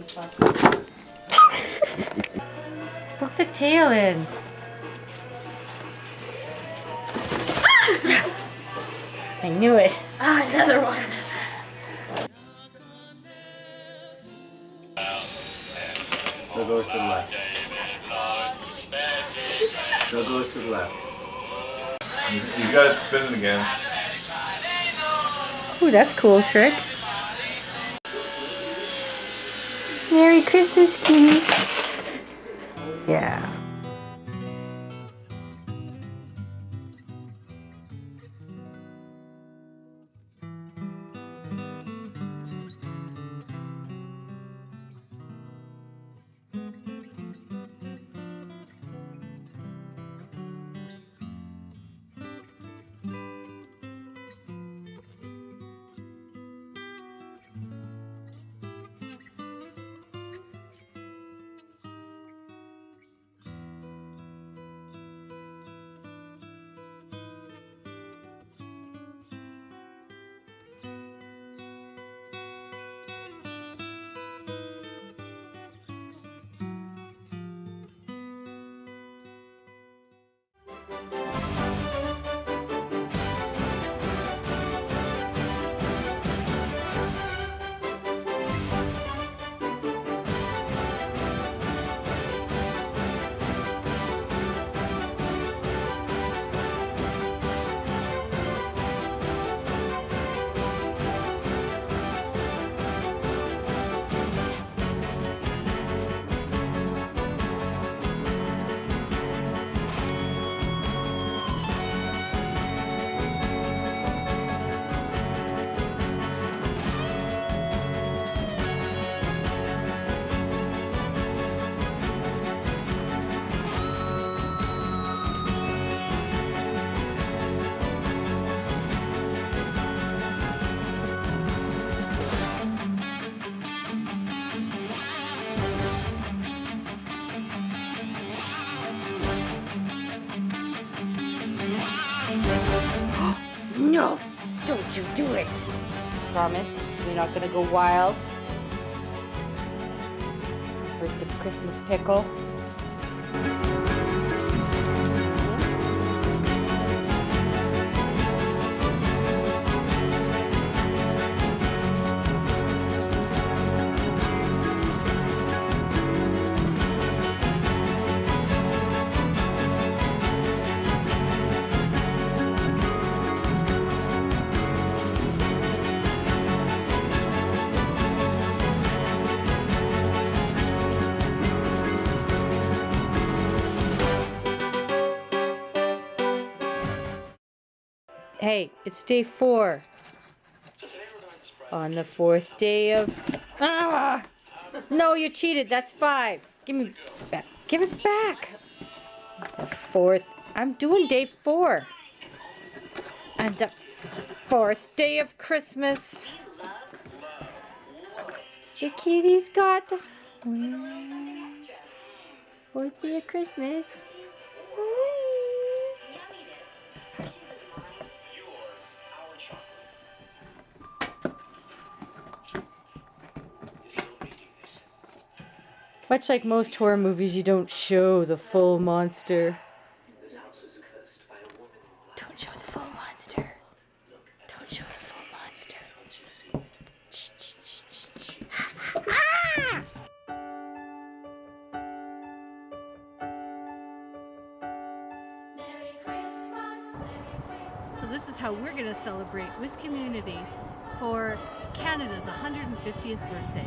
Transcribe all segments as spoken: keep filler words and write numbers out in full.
Poke the tail in. I knew it. Ah, another one. So goes to the left. So goes to the left. You, you got it spinning again. Ooh, that's a cool trick. Merry Christmas, Kitty. Yeah. No, don't you do it. Promise you're not gonna go wild. Hurt the Christmas pickle. Hey, it's day four. On the fourth day of... Ah! No, you cheated. That's five. Give me back. Give it back. The fourth. I'm doing day four. And the fourth day of Christmas. The kitty's got... Fourth day of Christmas. Much like most horror movies, you don't show the full monster. Don't show the full monster. Don't show the full monster. Shh, shh, shh, shh. Ah! So this is how we're going to celebrate with community for Canada's one hundred fiftieth birthday.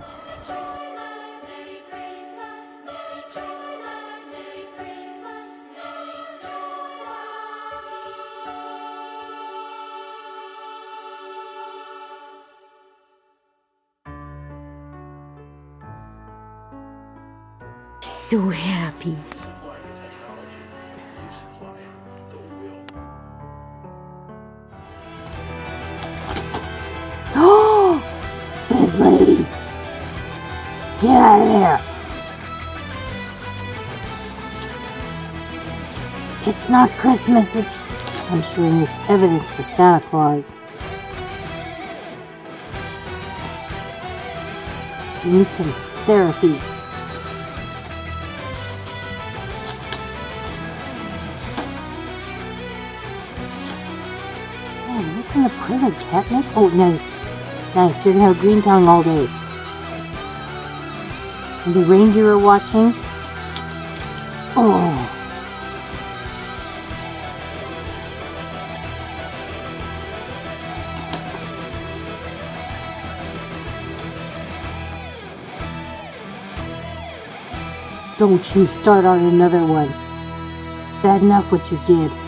So happy. Oh, Fizzly! Get out of here! It's not Christmas, it's... I'm showing this evidence to Santa Claus. You need some therapy. Oh, what's in the present? Catnip? Oh, nice. Nice. You're gonna have green tongue all day. And the reindeer are watching. Oh. Don't you start on another one. Bad enough what you did.